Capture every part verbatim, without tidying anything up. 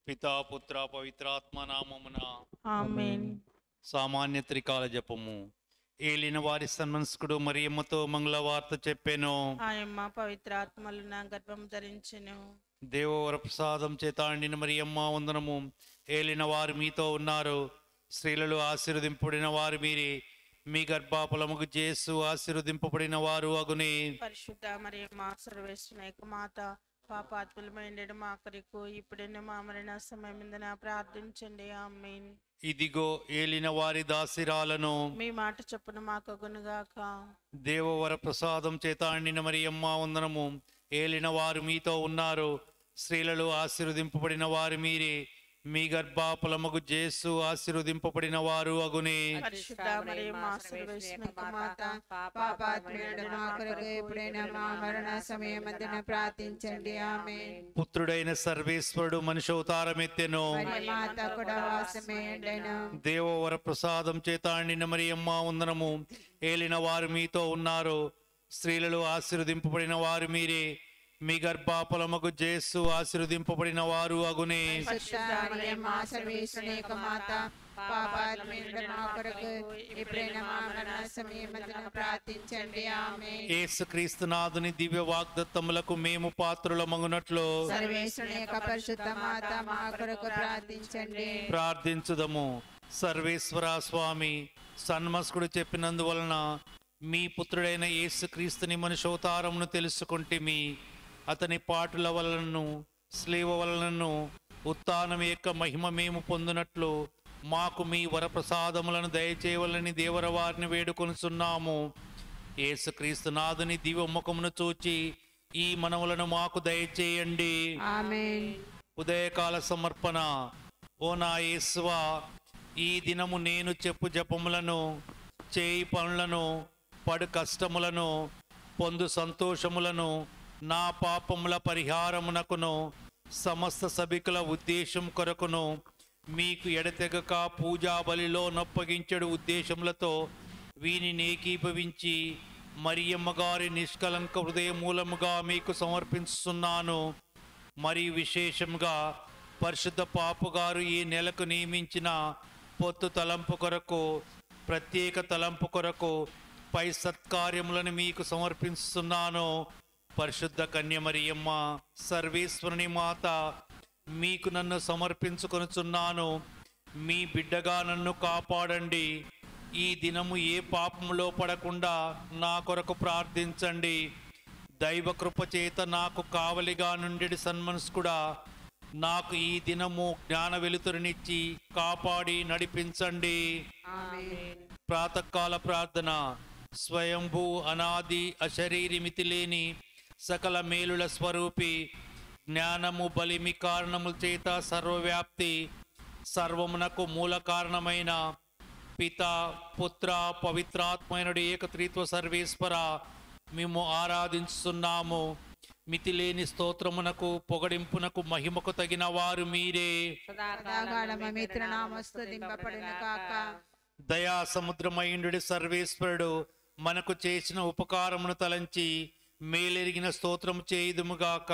పితా పుత్ర పవిత్రాత్మ నామమున ఆమేన్. సామాన్య త్రికాల జపము. ఏలిన వారి సన్మనస్కుడు మరియమ్మతో మంగళవార్త చెప్పెను. ఆయమ్మ పవిత్రాత్మలు నా గర్భం ధరించెను. దేవవర ప్రసాదం చేత అండిన మరియమ్మ వందనము. ఏలిన వారు మీతో ఉన్నారు, స్త్రీలలో ఆశీర్వదింపబడిన వారు మీరే, మీ గర్భఫలముకు జేసు ఆశీర్వదింపబడిన వారు అగునే. పరిశుద్ధ మరియమ్మ సర్వేశ్వరుని యొక్క మాత, పాపాత్ములమైన మా కొరకు ఇప్పుడున్న మా మరణ సమయమందున ప్రార్థించండి. ఆమేన్. ఇదిగో ఏలిన వారి దాసిరాలను. మీ మాట చొప్పున మాకు గునుగాక. దేవవర ప్రసాదం చేత అండిన మరియమ్మ వందనము. ఏలిన వారు మీతో ఉన్నారు, స్త్రీలలో ఆశీర్వదింపబడిన వారు మీరే, మీ గర్భఫలముకు జేసు ఆశీర్వదింపబడిన వారు అగునే. పరిశుద్ధ మరియమ్మ సర్వేశ్వరుని యొక్క మాత, పాపాత్ములైన మా కొరకు ఇప్పుడైనా మా మరణ సమయమందున ప్రార్థించండి. ఆమేన్. పుత్రుడైన సర్వేశ్వరుడు మనుషవతారమెత్తెను. మరి మాత కూడా వాసమేయండెను. దేవవర ప్రసాదం చేత అండిన మరియమ్మ వందనము. ఏలిన వారు మీతో ఉన్నారు, స్త్రీలలో ఆశీర్వదింపబడిన వారు మీరే, మీ గర్భఫలముకు జేసు ఆశీర్వదింపబడిన వారు అగునే. పరిశుద్ధ మరియమ్మ సర్వేశ్వరుని యొక్క మాత, పాపాత్ములైన మా కొరకు ఇప్పుడైనా మా మరణ సమయమందున ప్రార్థించండి. ఆమేన్. యేసుక్రీస్తునాథుని దివ్య వాగ్దత్తములకు మేము పాత్రులమగునట్లు సర్వేశ్వరుని యొక్క పరిశుద్ధ మాత మా కొరకు ప్రార్థించండి. ప్రార్థించుదము. సర్వేశ్వర స్వామి, సన్మస్కుడు చెప్పినందువలన మీ పుత్రుడైన యేసుక్రీస్తుని మనుషవతారమును తెలుసుకుంటిమి. అతని పాటుల వలనను స్లీవ వలనను ఉత్థానం యొక్క మహిమ మేము పొందునట్లు మాకు మీ వరప్రసాదములను దయచేయవలని దేవర వారిని వేడుకొనుచున్నాము. యేసుక్రీస్తు నాథుని దివ్య ముఖమును చూచి ఈ మనవులను మాకు దయచేయండి. ఆమేన్. ఉదయకాల సమర్పణ. ఓ నా యేసువా, ఈ దినము నేను చెప్పు జపములను, చేయి పనులను, పడు కష్టములను, పొందు సంతోషములను, నా పాపముల పరిహారమునకును, సమస్త సభికుల ఉద్దేశం కొరకును, మీకు ఎడతెగక పూజా బలిలో నొప్పగించడు ఉద్దేశములతో వీనిని ఏకీభవించి మరియమ్మ గారి నిష్కలంక హృదయ మూలముగా మీకు సమర్పిస్తున్నాను. మరియు విశేషంగా పరిశుద్ధ పాపు గారు ఈ నెలకు నియమించిన పొత్తు తలంపు కొరకు, ప్రత్యేక తలంపు కొరకు పై సత్కార్యములను మీకు సమర్పిస్తున్నాను. పరిశుద్ధ కన్య మరియమ్మ సర్వేశ్వరుని మాత, మీకు నన్ను సమర్పించుకొనుచున్నాను. మీ బిడ్డగా నన్ను కాపాడండి. ఈ దినము ఏ పాపములో పడకుండా నా కొరకు ప్రార్థించండి. దైవ కృప చేత నాకు కావలిగా నుండి సన్మనస్కుడా, నాకు ఈ దినము జ్ఞాన వెలుతురునిచ్చి కాపాడి నడిపించండి. ఆమేన్. ప్రాతకాల ప్రార్థన. స్వయంభూ అనాది అశరీరి మితిలేని సకల మేలుల స్వరూపి, జ్ఞానము బలిమి కారణముల చేత సర్వవ్యాప్తి, సర్వమునకు మూల కారణమైన పిత పుత్ర పవిత్రాత్మైనడు ఏకత్రిత్వ సర్వేశ్వర, మేము ఆరాధించుతున్నాము. మితిలేని స్తోత్రమునకు పొగడింపునకు మహిమకు తగిన వారు మీరే. సదాకాలము మీ తిరునామము స్తుతింపబడును కాక. దయా సముద్రమయుండు సర్వేశ్వరుడు మనకు చేసిన ఉపకారమును తలంచి మేలెరిగిన స్తోత్రము చేయుదుముగాక.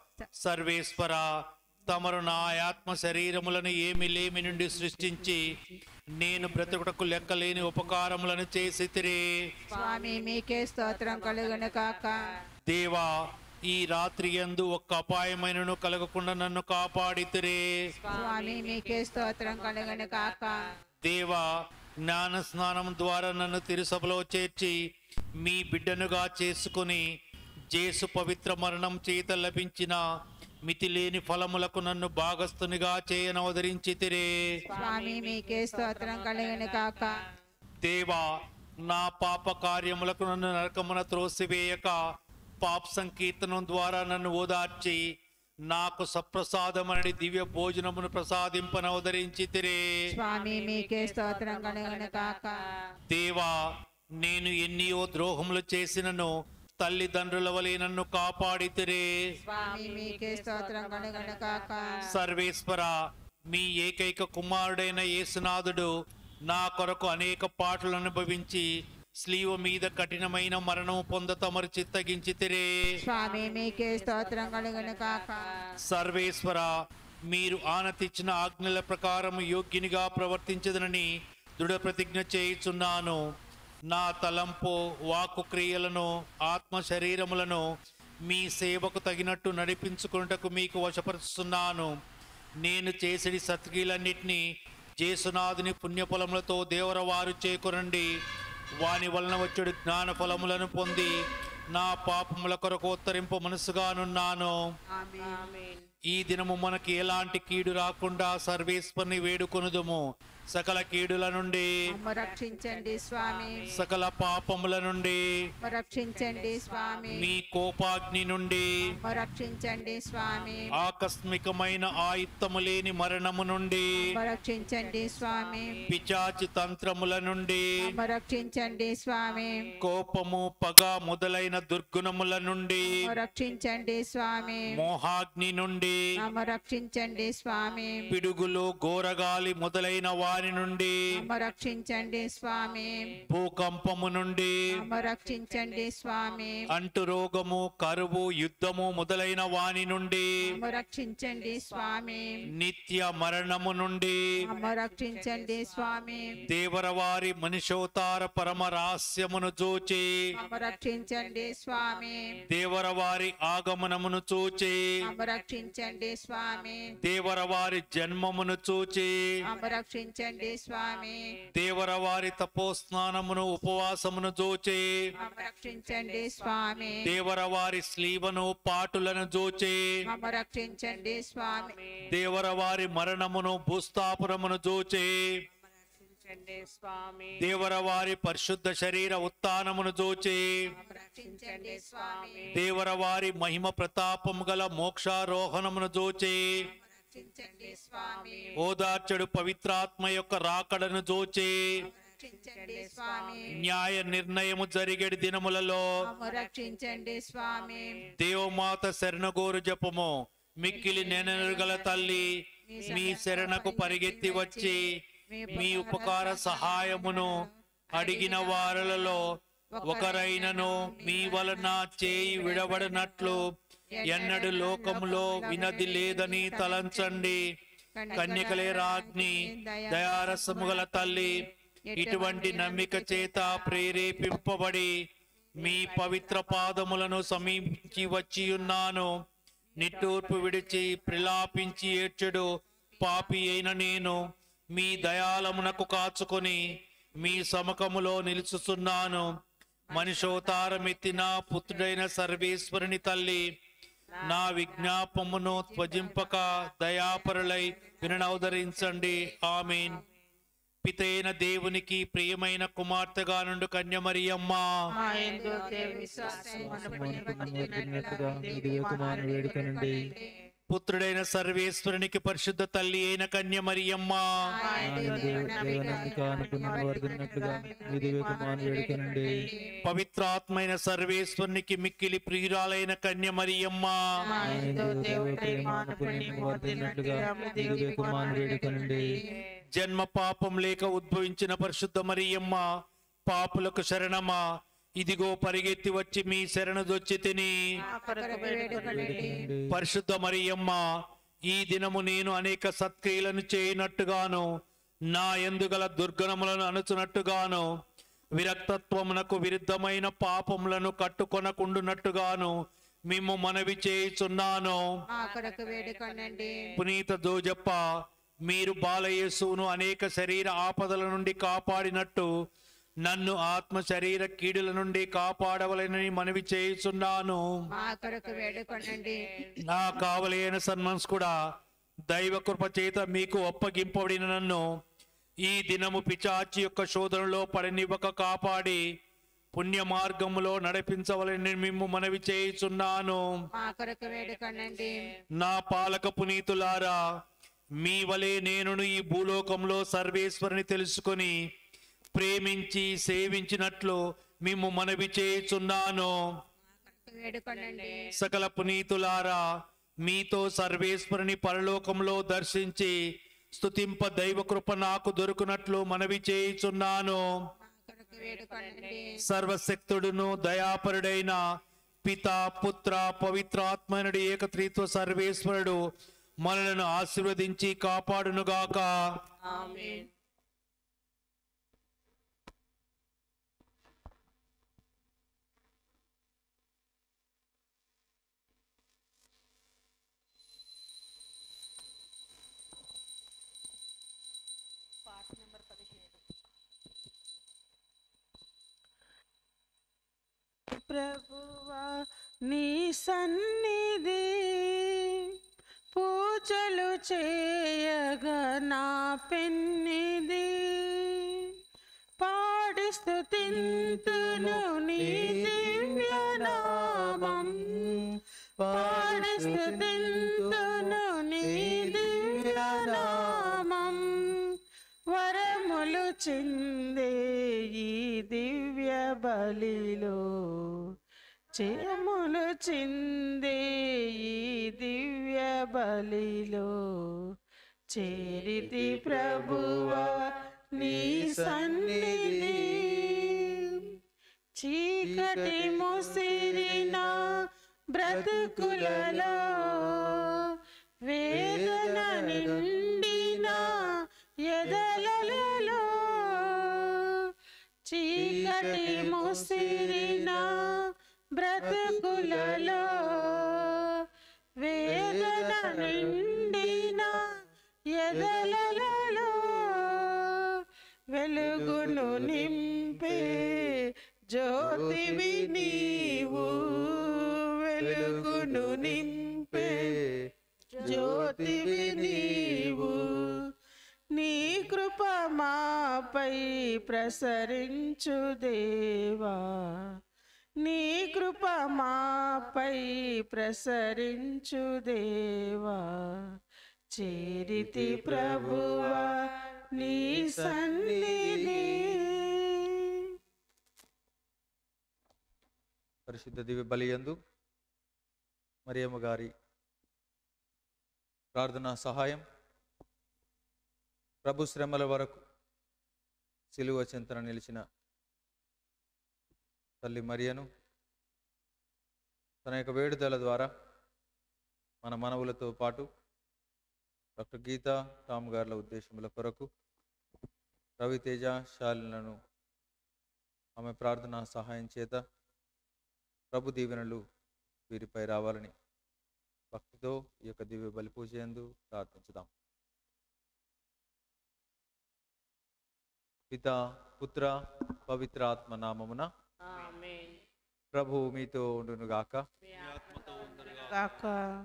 సర్వేశ్వర, తమరు నా ఆత్మ శరీరములను ఏమి లేమి నుండి సృష్టించి నేను బ్రతుకుటకు లెక్కలేని ఉపకారములను చేసితిరే. స్వామి మీకే స్తోత్రం కలుగును కాక. దేవా, ఈ రాత్రి యందు ఒక్క అపాయమైనను కలగకుండా నన్ను కాపాడితిరే. స్వామి మీకే స్తోత్రం కలుగును కాక. దేవా, జ్ఞాన స్నానం ద్వారా నన్ను తిరుసభలో చేర్చి మీ బిడ్డనుగా చేసుకుని జేసు పవిత్ర మరణం చేత లభించిన మితిలేని ఫలములకు నన్ను భాగస్థునిగా చేయనవదరించితిరే. స్వామి మీకే స్తోత్రం కలుగును కాక. దేవా, నా పాప కార్యములకు నన్ను నరకమున త్రోసివేయక పాప సంకీర్తనం ద్వారా నన్ను ఓదార్చి నాకు సప్రసాదమని దివ్య భోజనమును ప్రసాదింపనవదరించితిరే. స్వామి మీకే స్తోత్రం కలుగును కాక. దేవా, నేను ఎన్నియో ద్రోహములు చేసినను తల్లిదండ్రుల వలె నన్ను కాపాడితిరే. స్వామి మీకే స్తోత్రం కలుగును కాక. సర్వేశ్వర, మీ ఏకైక కుమారుడైన యేసునాథుడు నా కొరకు అనేక పాటలు అనుభవించి స్లీవ మీద కఠినమైన మరణము పొంద తమరు చిత్తగించితిరే. స్వామి మీకే స్తోత్రం కలుగును కాక. సర్వేశ్వర, మీరు ఆనతిచ్చిన ఆజ్ఞల ప్రకారం యోగ్యునిగా ప్రవర్తించదనని దృఢ ప్రతిజ్ఞ చేయుచున్నాను. నా తలంపు వాక్కు క్రియలను ఆత్మ శరీరములను మీ సేవకు తగినట్టు నడిపించుకున్నటకు మీకు వశపరుస్తున్నాను. నేను చేసేది సత్క్రియలన్నిటినీ జేసునాథుని పుణ్యఫలములతో దేవరవారు చేకొనండి. వాని వలన వచ్చేడు జ్ఞాన ఫలములను పొంది నా పాపముల కొరకు ఉత్తరింపు మనసుగానున్నాను. ఈ దినము మనకి ఎలాంటి కీడు రాకుండా సర్వేశ్వరుని వేడుకొనుదుము. సకల కీడుల నుండి రక్షించండి స్వామి, సకల పాపముల నుండి రక్షించండి స్వామి, మీ కోపాగ్ని నుండి రక్షించండి స్వామి, ఆకస్మికమైన ఆయుత్తము లేని మరణము నుండి రక్షించండి స్వామి, పిచాచి తంత్రముల నుండి రక్షించండి స్వామి, కోపము పగ మొదలైన దుర్గుణముల నుండి రక్షించండి స్వామి, మోహాగ్ని నుండి రక్షించండి స్వామి, పిడుగులు ఘోరగాలి మొదలైన వారి నుండి రక్షించండి స్వామి, భూకంపము నుండి రక్షించండి స్వామి, అంటు రోగము కరువు యుద్ధము మొదలైన వాని నుండి రక్షించండి స్వామి, నిత్య మరణము నుండి రక్షించండి స్వామి, దేవరవారి మనుషోతార పరమ రహస్యమును చూచి రక్షించండి స్వామి, దేవరవారి ఆగమనమును చూచి రక్షించండి స్వామి, దేవరవారి జన్మమును చూచి రక్షించండి స్వామి, దేవరవారి తపోస్నానమును ఉపవాసమును చూచి రక్షించండి స్వామి, దేవరవారి స్లీవను పాటులను చూచి రక్షించండి స్వామి, దేవరవారి మరణమును భూస్థాపురమును చూచి స్వామి, దేవరవారి పరిశుద్ధ శరీర ఉత్థానమును చూచి రక్షించండి స్వామి, దేవరవారి మహిమ ప్రతాపము గల మోక్షారోహణమును చూచి రక్షించండి స్వామి, ఓదార్చడు పవిత్రాత్మ యొక్క రాకడను చూచి రక్షించండి స్వామి, న్యాయ నిర్ణయము జరిగేడి దినములలో రక్షించండి స్వామి, దేవమాత శరణగోరు జపము. మిక్కిలి నెనరుగల తల్లి, మీ శరణకు పరిగెత్తి వచ్చి మీ ఉపకార సహాయమును అడిగిన వారలలో ఒకరైనను మీ వలన చేయి విడబడినట్లు ఎన్నడు లోకములో వినది లేదని తలంచండి. కన్యకలే రాజ్ఞి, దయారసము గల తల్లి, ఇటువంటి నమ్మిక చేత ప్రేరేపింపబడి మీ పవిత్ర పాదములను సమీపించి వచ్చి ఉన్నాను. నిట్టూర్పు విడిచి ప్రలాపించి ఏడ్చెడు పాపి అయిన నేను మీ దయాళమునకు కాచుకొని మీ సముఖములో నిలుచుచున్నాను. మనుషోతారమెత్తిన పుత్రుడైన సర్వేశ్వరుని తల్లి, నా విజ్ఞాపమును త్వజింపక దయాపరులై విననవదరించండి. ఆమేన్. పితైన దేవునికి ప్రియమైన కుమార్తెగా నుండి కన్యమరియమ్మ, మా యందు దేవుని విశ్వాసమును పునరుద్ధరించినట్లుగా మీ దివ్య కుమారుని వేడుకొనండి. పుత్రుడైన సర్వేశ్వరునికి పరిశుద్ధ తల్లి అయిన కన్యమరియమ్మ, ఆయన దేవుని నమ్మిక పునరుద్ధరించినట్లుగా మీ దివ్య కుమారుని వేడుకొనండి. పవిత్రాత్మైన సర్వేశ్వరునికి మిక్కిలి ప్రియురాలైన కన్యమరియమ్మ, ఆయన దేవుని ప్రేమను పునరుద్ధరించినట్లుగా మీ దివ్య కుమారుని వేడుకొనండి. జన్మ పాపం లేక ఉద్భవించిన పరిశుద్ధ మరియమ్మ, పాపులకు శరణమా, ఇదిగో పరిగెత్తి వచ్చి మీ శరణుదొచ్చి తిని. పరిశుద్ధ మరియమ్మ, ఈ దినము నేను అనేక సత్క్రియలను చేయనట్టుగాను, నా యందుగల దుర్గణములను అణుచునట్టుగాను, విరక్తత్వమునకు విరుద్ధమైన పాపములను కట్టుకొనకుండునట్టుగాను మిమ్ము మనవి చేయుచున్నాను. పునీత జోజప్ప, మీరు బాలయేసును అనేక శరీర ఆపదల నుండి కాపాడినట్టు నన్ను ఆత్మ శరీర కీడుల నుండి కాపాడవలెనని మనవి చేయుచున్నాను. నా కావలైన సన్మనస్కుడా, దైవ కృప చేత మీకు అప్పగింపబడిన నన్ను ఈ దినము పిచాచి యొక్క శోధనలో పడనివ్వక కాపాడి పుణ్య మార్గములో నడిపించవలని మిమ్ము మనవి చేయుచున్నాను. నా పాలక పునీతులారా, మీ వలె నేనును ఈ భూలోకంలో సర్వేశ్వరుని తెలుసుకొని ప్రేమించి సేవించినట్లు మిమ్ము మనవి చేయుచున్నాను. సకల పునీతులారా, మీతో సర్వేశ్వరుని పరలోకంలో దర్శించి స్తుతింప దైవ కృప నాకు దొరుకునట్లు మనవి చేయుచున్నాను. సర్వశక్తుడును దయాపరుడైన పిత పుత్ర పవిత్రాత్మనుడి ఏకత్రిత్వ సర్వేశ్వరుడు మనలను ఆశీర్వదించి కాపాడునుగాక. ఆమేన్. ప్రభువా నీ సన్నిధి పూజలు చేయగా నా పెన్నిది పాడి స్తుతింతును నీ దివ్య నామం పాడి స్తుతింతును నీ దివ్య నామం వరములు చిందే ఈ దివ్య బలిలో జయములు చిందే ఈ దివ్య బలిలో చేరితి ప్రభువా నీ సన్నిధి చీకటి ముసిరిన బ్రతుకులలో వేదన నిండిన ఎదలలో చీకటి ముసిరిన బ్రతుకులలో వేదన నిండిన ఎదలలో వెలుగును నింపే జ్యోతివి నీవు వెలుగును నింపే జ్యోతివి నీవు నీ కృప మాపై ప్రసరించు దేవా నీ కృప మాపై ప్రసరించు దేవా చేరితి ప్రభువా నీ సన్నిధి. పరిశుద్ధ దివ్య బలియందు మరియమ్మ గారి ప్రార్థనా సహాయం ప్రభు శ్రమల వరకు సిలువ చెంతన నిలిచిన తల్లి మరియను తన యొక్క వేడుదల ద్వారా మన మనవులతో పాటు డాక్టర్ గీతా టామ్ గార్ల ఉద్దేశముల కొరకు రవితేజ శాలిలను ఆమె ప్రార్థనా సహాయం చేత ప్రభు దీవెనలు వీరిపై రావాలని భక్తితో ఈ యొక్క దివ్య బలి పూజ యందు ప్రార్థించుదాం. పితా పుత్ర పవిత్ర ఆత్మ నామమున ఆమేన్. ప్రభు మీతో ఉండునుగాక. గాక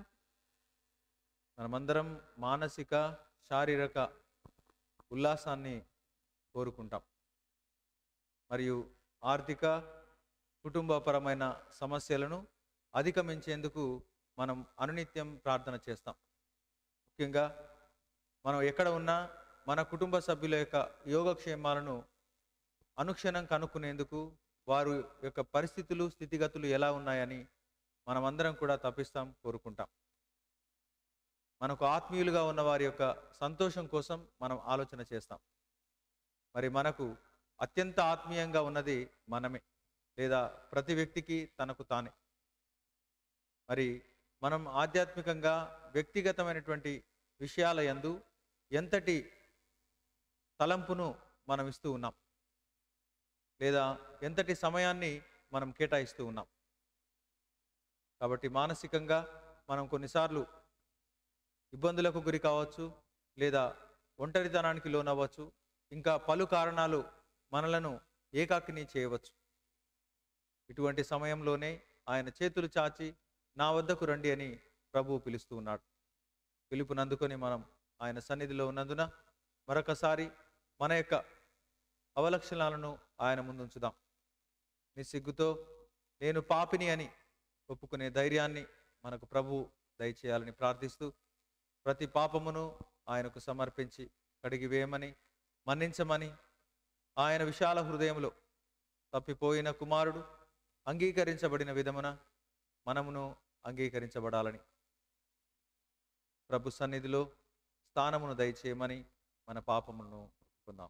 మనమందరం మానసిక శారీరక ఉల్లాసాన్ని కోరుకుంటాం మరియు ఆర్థిక కుటుంబపరమైన సమస్యలను అధిగమించేందుకు మనం అనునిత్యం ప్రార్థన చేస్తాం. ముఖ్యంగా మనం ఎక్కడ ఉన్నా మన కుటుంబ సభ్యుల యొక్క యోగక్షేమాలను అనుక్షణం కనుక్కునేందుకు వారు యొక్క పరిస్థితులు స్థితిగతులు ఎలా ఉన్నాయని మనమందరం కూడా తప్పిస్తాం, కోరుకుంటాం. మనకు ఆత్మీయులుగా ఉన్న వారి యొక్క సంతోషం కోసం మనం ఆలోచన చేస్తాం. మరి మనకు అత్యంత ఆత్మీయంగా ఉన్నది మనమే, లేదా ప్రతి వ్యక్తికి తనకు తానే. మరి మనం ఆధ్యాత్మికంగా వ్యక్తిగతమైనటువంటి విషయాల యందు ఎంతటి తలంపును మనం ఇస్తూ ఉన్నాం, లేదా ఎంతటి సమయాన్ని మనం కేటాయిస్తూ ఉన్నాం. కాబట్టి మానసికంగా మనం కొన్నిసార్లు ఇబ్బందులకు గురి కావచ్చు, లేదా ఒంటరితనానికి లోనవ్వచ్చు, ఇంకా పలు కారణాలు మనలను ఏకాకిని చేయవచ్చు. ఇటువంటి సమయంలోనే ఆయన చేతులు చాచి నా వద్దకు రండి అని ప్రభువు పిలుస్తూ ఉన్నాడు. పిలుపునందుకొని మనం ఆయన సన్నిధిలో ఉన్నందున మరొకసారి మన యొక్క అవలక్షణాలను ఆయన ముందుంచుదాం. నిస్సిగ్గుతో నేను పాపిని అని ఒప్పుకునే ధైర్యాన్ని మనకు ప్రభువు దయచేయాలని ప్రార్థిస్తూ ప్రతి పాపమును ఆయనకు సమర్పించి కడిగివేయమని, మన్నించమని, ఆయన విశాల హృదయంలో తప్పిపోయిన కుమారుడు అంగీకరించబడిన విధమున మనమును అంగీకరించబడాలని ప్రభు సన్నిధిలో స్థానమును దయచేయమని మన పాపమును ఒప్పుకుందాం.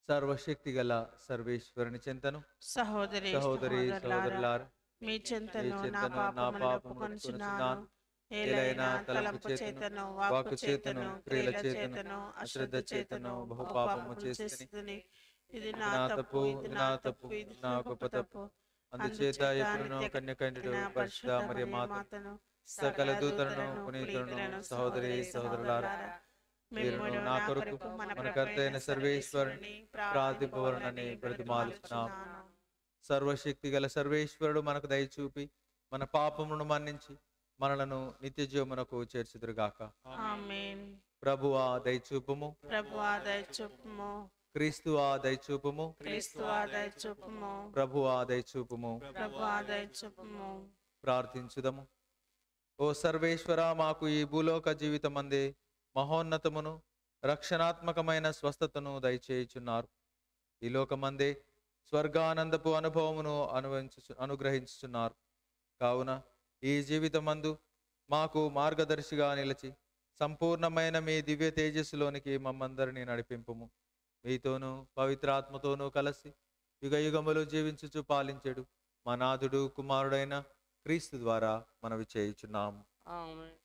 సర్వశక్తి గల సర్వేశ్వరుని చింతను సహోదరి సహోదరి సహోదరులారా, సహోదరులారా, మీ మీ చింతను నా చింతను నా పాపములను పాపములను ఒప్పుకొనుచున్నాను. ఒప్పుకొనుచున్నాను. ఏలైనా తలంపు చేతను, వాక్కు చేతను, క్రియల చేతను, అశ్రద్ధ చేతను బహుపాపము చేస్తుని. ఇది నా తప్పు, ఇది నా తప్పు, ఇది నా గొప్ప తప్పు. అందుచేత ఎప్పుడునూ కన్యకన్యుడు పరిశుద్ధ మరియు మాతను సకల దూతలను పునీతులను సహోదరి సహోదరులారా, మీరును నా కొరకు మన కర్త అయిన సర్వేశ్వరుని ప్రార్థింపవలనని బ్రతిమాలుచున్నాం. సర్వశక్తి గల సర్వేశ్వరుడు మనకు దయచూపి మన పాపములను మన్నించి మనలను నిత్య జీవమునకు చేర్చుదురుగాక. ఆమేన్. ప్రభువా దయచూపుము, ప్రభువా దయచూపుము, క్రీస్తువా దయచూపుము, క్రీస్తువా దయచూపుము, ప్రభువా దయచూపుము. ప్రభువా దయచూపుము. ప్రార్థించుదము. ఓ సర్వేశ్వర, మాకు ఈ భూలోక జీవితమందే మహోన్నతమును రక్షణాత్మకమైన స్వస్థతను దయచేయుచున్నారు. ఈ లోకమందే స్వర్గానందపు అనుభవమును అనుభవించు అనుగ్రహించుచున్నారు. కావున ఈ జీవితమందు మాకు మార్గదర్శిగా నిలిచి సంపూర్ణమైన మీ దివ్య తేజస్సులోనికి మమ్మందరినీ నడిపింపుము. మీతోనూ పవిత్రాత్మతోనూ కలిసి యుగ యుగములు జీవించుచు పాలించెడు మా నాథుడు కుమారుడైన క్రీస్తు ద్వారా మనవి చేయుచున్నాము. ఆమేన్.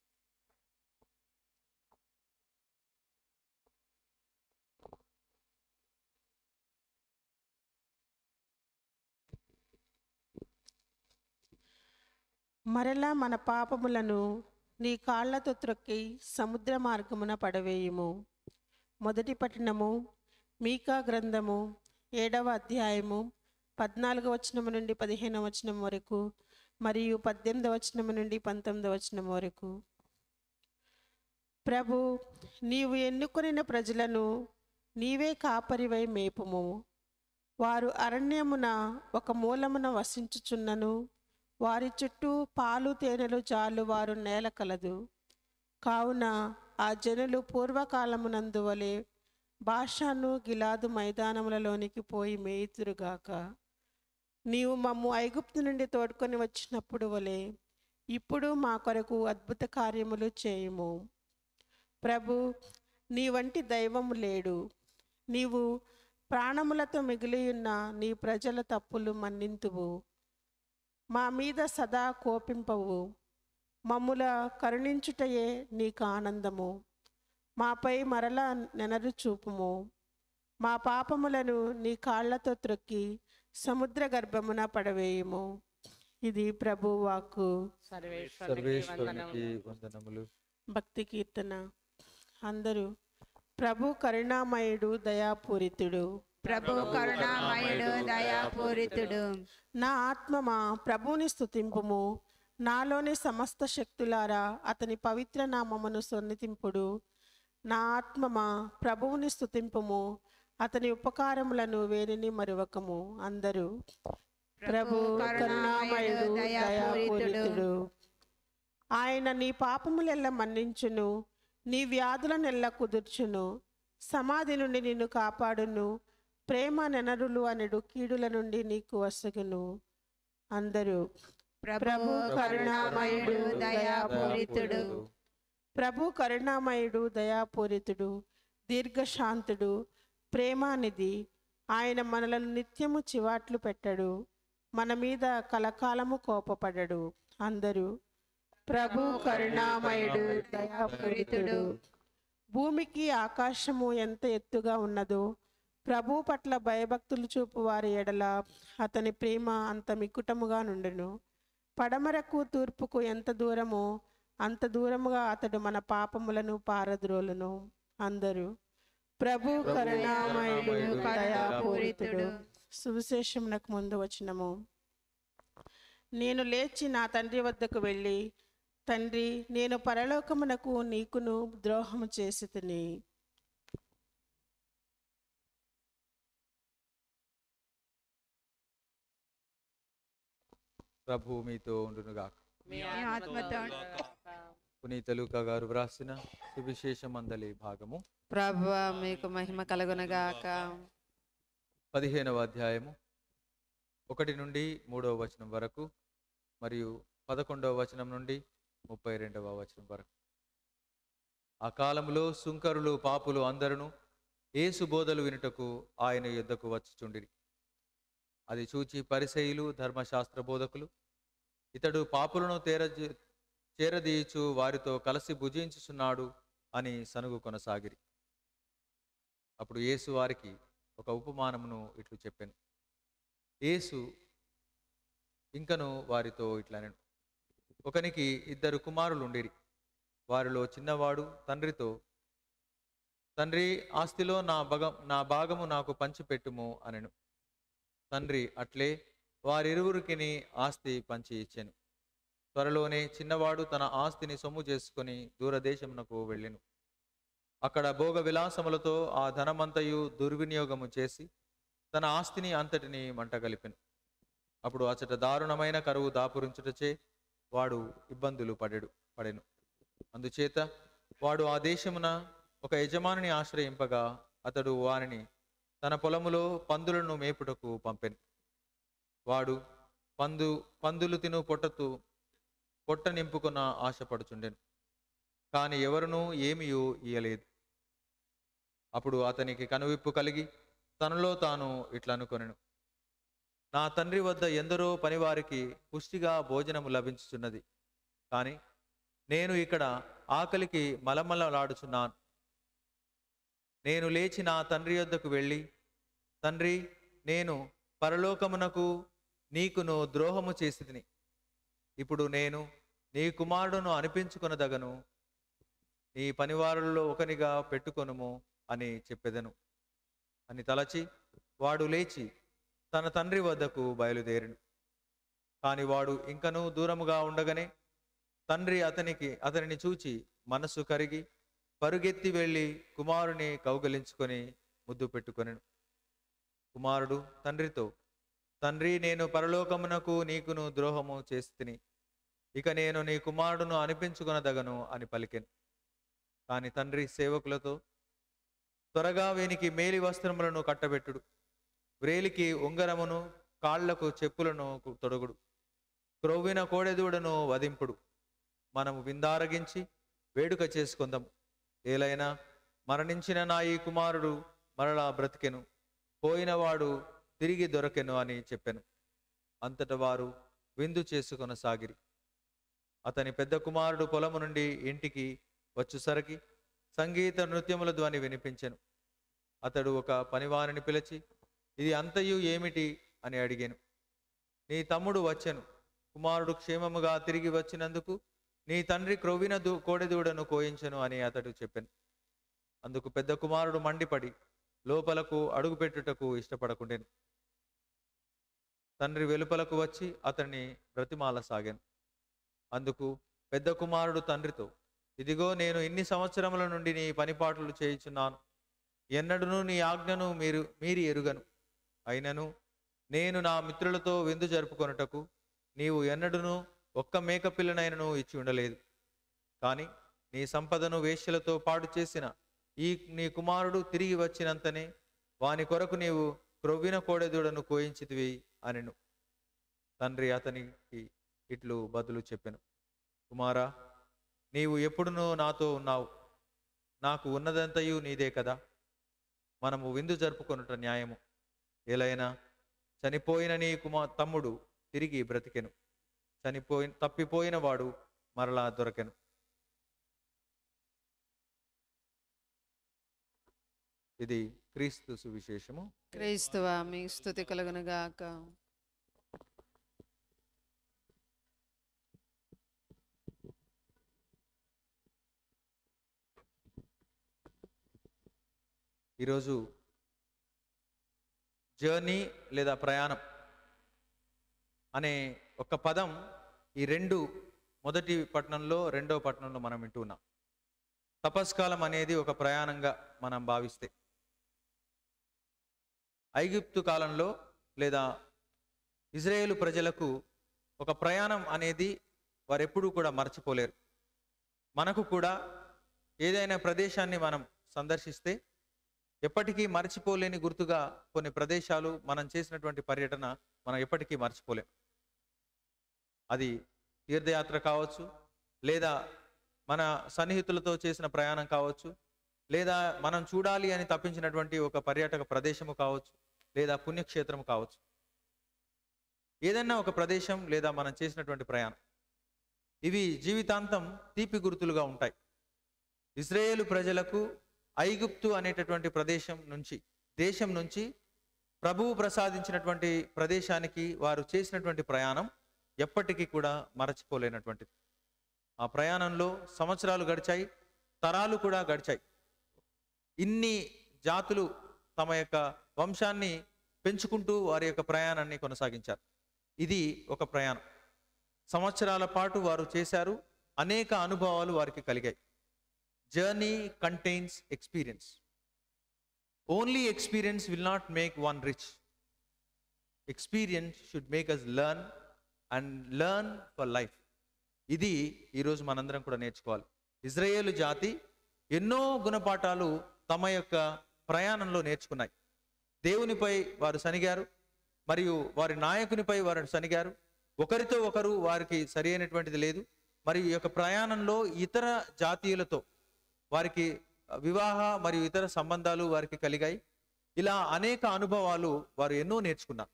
మరలా మన పాపములను నీ కాళ్లతో త్రొక్కి సముద్ర మార్గమున పడవేయుము. మొదటి పట్టణము మీకా గ్రంథము ఏడవ అధ్యాయము పద్నాలుగవ వచనము నుండి పదిహేనవ వచనం వరకు మరియు పద్దెనిమిదవ వచనము నుండి పంతొమ్మిదవ వచనం వరకు. ప్రభు, నీవు ఎన్నుకొనిన ప్రజలను నీవే కాపరివై మేపుము. వారు అరణ్యమున ఒక మూలమున వసించుచున్నను, వారి చుట్టూ పాలు తేనెలు జాలు వారు నేల కలదు. కావున ఆ జనులు పూర్వకాలమునందు వలె బాషాను గిలాదు మైదానములలోనికి పోయి మేయుదురుగాక. నీవు మమ్ము ఐగుప్తు నుండి తోడుకొని వచ్చినప్పుడు వలె ఇప్పుడు మా కొరకు అద్భుత కార్యములు చేయుము. ప్రభు, నీ వంటి దైవము లేడు. నీవు ప్రాణములతో మిగిలియున్న నీ ప్రజల తప్పులు మన్నింతువు. మా మీద సదా కోపింపవు. మమ్ముల కరుణించుటయే నీకు ఆనందము. మాపై మరలా నెనరు చూపుము. మా పాపములను నీ కాళ్లతో త్రొక్కి సముద్ర గర్భమున పడవేయుము. ఇది ప్రభు వాక్కు. సర్వేశ్వరునికి సర్వేశ్వరునికి వందనములు. వందనములు. భక్తి కీర్తన. అందరూ ప్రభు కరుణామయుడు దయాపూరితుడు. ప్రభు కరుణామయుడు దయాపూరితుడు. నా ఆత్మమా ప్రభువుని స్తుతింపుము. నాలోని సమస్త శక్తులారా అతని పవిత్ర నామమును సొన్నితింపుడు. నా ఆత్మమా ప్రభువుని స్తుతింపుము. అతని ఉపకారములను వేరిని మరువకము. అందరూ ప్రభు కరుణామయుడు దయాపూరితుడు. ఆయన నీ పాపములెల్ల మన్నించును, నీ వ్యాధులనెల్ల కుదుర్చును. సమాధి నుండి నిన్ను కాపాడును. ప్రేమ నెనరులు అనడు కీడుల నుండి నీకు వసగును. అందరూ ప్రభు కరుణామయుడు దయాపూరితుడు. ప్రభు కరుణామయుడు దయాపూరితుడు, దీర్ఘశాంతుడు, ప్రేమానిధి. ఆయన మనలను నిత్యము చివాట్లు పెట్టడు, మన మీద కలకాలము కోపపడడు. అందరూ ప్రభు కరుణామయుడు దయాపూరితుడు. భూమికి ఆకాశము ఎంత ఎత్తుగా ఉన్నదో ప్రభు పట్ల భయభక్తులు చూపు వారి ఎడల అతని ప్రేమ అంత మికుటముగా నుండును. పడమరకు తూర్పుకు ఎంత దూరమో అంత దూరముగా అతడు మన పాపములను పారద్రోలును. అందరూ ప్రభు కరుణామయుడు దయాపూరితుడు. సువిశేషమునకు ముందు వచనము. నేను లేచి నా తండ్రి వద్దకు వెళ్ళి, తండ్రి, నేను పరలోకమునకు నీకును ద్రోహము చేసి తిని. ప్రభు మీతో ఉండునుగాక. మీ ఆత్మతో పునీత లూకా గారు వ్రాసిన సువిశేషం అందలి భాగము ప్రభువా మీకు మహిమ కలుగునగాక. పదిహేనవ అధ్యాయము ఒకటి నుండి మూడవ వచనం వరకు మరియు పదకొండవ వచనం నుండి ముప్పై రెండవ వచనం వరకు. ఆ కాలంలో సుంకరులు పాపులు అందరును యేసు బోధలు వినుటకు ఆయన యుద్ధకు వచ్చుచుండిరి. అది చూచి పరిసయ్యులు ధర్మశాస్త్ర బోధకులు ఇతడు పాపులను తేర చేరదీయుచు వారితో కలిసి భుజించుచున్నాడు అని సనుగు కొనసాగిరి. అప్పుడు యేసు వారికి ఒక ఉపమానమును ఇట్లు చెప్పాను. యేసు ఇంకను వారితో ఇట్లనెను. ఒకనికి ఇద్దరు కుమారులు ఉండిరి. వారిలో చిన్నవాడు తండ్రితో, తండ్రి, ఆస్తిలో నా భగ నా భాగము నాకు పంచిపెట్టుము అనెను. తండ్రి అట్లే వారిరువురికి ఆస్తి పంచి ఇచ్చెను. త్వరలోనే చిన్నవాడు తన ఆస్తిని సొమ్ము చేసుకుని దూరదేశమునకు వెళ్ళెను. అక్కడ భోగ విలాసములతో ఆ ధనమంతయు దుర్వినియోగము చేసి తన ఆస్తిని అంతటిని మంటగలిపెను. అప్పుడు అచట దారుణమైన కరువు దాపురించుటచే వాడు ఇబ్బందులు పడెడు పడెను. అందుచేత వాడు ఆ దేశమున ఒక యజమానిని ఆశ్రయింపగా అతడు వానిని తన పొలములో పందులను మేపుటకు పంపెను. వాడు పందు పందులు తిను పొట్టతూ పొట్ట నింపుకున్న ఆశపడుచుండెను. కాని ఎవరునూ ఏమీయూ ఇయ్యలేదు. అప్పుడు అతనికి కనువిప్పు కలిగి తనలో తాను ఇట్లనుకొనెను, నా తండ్రి వద్ద ఎందరో పనివారికి పుష్టిగా భోజనము లభించుచున్నది, కానీ నేను ఇక్కడ ఆకలికి మలమలలాడుచున్నాను. నేను లేచి నా తండ్రి యొద్దకు వెళ్ళి, తండ్రి, నేను పరలోకమునకు నీకును ద్రోహము చేసి తిని ఇప్పుడు నేను నీ కుమారుడును అనిపించుకొనదగను, నీ పనివారుల్లో ఒకనిగా పెట్టుకొనుము అని చెప్పెదను అని తలచి వాడు లేచి తన తండ్రి వద్దకు బయలుదేరిను. కాని వాడు ఇంకనూ దూరముగా ఉండగానే తండ్రి అతనికి అతనిని చూచి మనస్సు కరిగి పరుగెత్తి వెళ్ళి కుమారుని కౌగలించుకొని ముద్దు పెట్టుకొనెను. కుమారుడు తండ్రితో, తండ్రి, నేను పరలోకమునకు నీకును ద్రోహము చేసి తిని ఇక నేను నీ కుమారుడును అనిపించుకొనదగను అని పలికెను. కాని తండ్రి సేవకులతో, త్వరగా వీనికి మేలి వస్త్రములను కట్టబెట్టుడు, వ్రేలికి ఉంగరమును కాళ్లకు చెప్పులను తొడుగుడు, క్రొవ్విన కోడెదూడను వధింపుడు, మనము విందారగించి వేడుక చేసుకుందాము. ఏలైనా మరణించిన నా ఈ కుమారుడు మరలా బ్రతికెను, పోయినవాడు తిరిగి దొరకెను అని చెప్పెను. అంతట వారు విందు చేసుకొనసాగిరి. అతని పెద్ద కుమారుడు పొలము నుండి ఇంటికి వచ్చుసరికి సంగీత నృత్యముల ధ్వని వినిపించెను. అతడు ఒక పనివారిని పిలిచి, ఇది అంతయు ఏమిటి అని అడిగాను. నీ తమ్ముడు వచ్చెను, కుమారుడు క్షేమముగా తిరిగి వచ్చినందుకు నీ తండ్రి క్రొవ్విన దూ కోడెదూడను కోయించెను అని అతడు చెప్పాను. అందుకు పెద్ద కుమారుడు మండిపడి లోపలకు అడుగుపెట్టుటకు ఇష్టపడకుండెను. తండ్రి వెలుపలకు వచ్చి అతన్ని బ్రతిమాల సాగాను. అందుకు పెద్ద కుమారుడు తండ్రితో, ఇదిగో నేను ఇన్ని సంవత్సరముల నుండి నీ పనిపాట్లు చేయుచున్నాను, ఎన్నడూనూ నీ ఆజ్ఞను మీరు మీరి ఎరుగను. అయినను నేను నా మిత్రులతో విందు జరుపుకొనుటకు నీవు ఎన్నడూనూ ఒక్క మేకపిల్లనైనను ఇచ్చి ఉండలేదు. కానీ నీ సంపదను వేశ్యలతో పాడు చేసిన ఈ నీ కుమారుడు తిరిగి వచ్చినంతనే వాని కొరకు నీవు క్రొవ్విన కోడెదూడను కోయించితివి అనెను. తండ్రి అతనికి ఇట్లు బదులు చెప్పెను, కుమారా, నీవు ఎప్పుడునూ నాతో ఉన్నావు, నాకు ఉన్నదంతయు నీదే కదా. మనము విందు జరుపుకొనుట న్యాయము. ఎలైనా చనిపోయిన నీ కుమా తమ్ముడు తిరిగి బ్రతికెను, చనిపోయి తప్పిపోయిన వాడు మరలా దొరకెను. ఇది క్రీస్తు సువిశేషము. క్రీస్తువా మీ స్తుతి కలుగునుగాక. ఈరోజు జర్నీ లేదా ప్రయాణం అనే ఒక పదం ఈ రెండు మొదటి పట్టణంలో రెండవ పట్టణంలో మనం వింటున్నాం. తపస్కాలం అనేది ఒక ప్రయాణంగా మనం భావిస్తే, ఐగుప్తు కాలంలో లేదా ఇజ్రాయేలు ప్రజలకు ఒక ప్రయాణం అనేది వారెప్పుడూ కూడా మర్చిపోలేరు. మనకు కూడా ఏదైనా ప్రదేశాన్ని మనం సందర్శిస్తే ఎప్పటికీ మర్చిపోలేని గుర్తుగా కొన్ని ప్రదేశాలు మనం చేసినటువంటి పర్యటన మనం ఎప్పటికీ మర్చిపోలేం. అది తీర్థయాత్ర కావచ్చు, లేదా మన సన్నిహితులతో చేసిన ప్రయాణం కావచ్చు, లేదా మనం చూడాలి అని తప్పించినటువంటి ఒక పర్యాటక ప్రదేశము కావచ్చు, లేదా పుణ్యక్షేత్రము కావచ్చు, ఏదైనా ఒక ప్రదేశం లేదా మనం చేసినటువంటి ప్రయాణం, ఇవి జీవితాంతం తీపి గుర్తులుగా ఉంటాయి. ఇజ్రాయేలు ప్రజలకు ఐగుప్తు అనేటటువంటి ప్రదేశం నుంచి, దేశం నుంచి ప్రభువు ప్రసాదించినటువంటి ప్రదేశానికి వారు చేసినటువంటి ప్రయాణం ఎప్పటికీ కూడా మరచిపోలేనటువంటిది. ఆ ప్రయాణంలో సంవత్సరాలు గడిచాయి, తరాలు కూడా గడిచాయి. ఇన్ని జాతులు తమ యొక్క వంశాన్ని పెంచుకుంటూ వారి యొక్క ప్రయాణాన్ని కొనసాగించారు. ఇది ఒక ప్రయాణం. సంవత్సరాల పాటు వారు చేశారు. అనేక అనుభవాలు వారికి కలిగాయి. Journey contains experience. Only experience will not make one rich. Experience should make us learn and learn for life. ఇది ఈరోజు మనందరం కూడా నేర్చుకోవాలి. ఇజ్రాయేలు జాతి ఎన్నో గుణపాఠాలు తమ యొక్క ప్రయాణంలో నేర్చుకున్నాయి. దేవునిపై వారు సనిగారు, మరియు వారి నాయకునిపై వారు సనిగారు. ఒకరితో ఒకరు వారికి సరి అయినటువంటిది లేదు. మరియు ఈ యొక్క ప్రయాణంలో ఇతర జాతీయులతో వారికి వివాహ మరియు ఇతర సంబంధాలు వారికి కలిగాయి. ఇలా అనేక అనుభవాలు వారు ఎన్నో నేర్చుకున్నారు.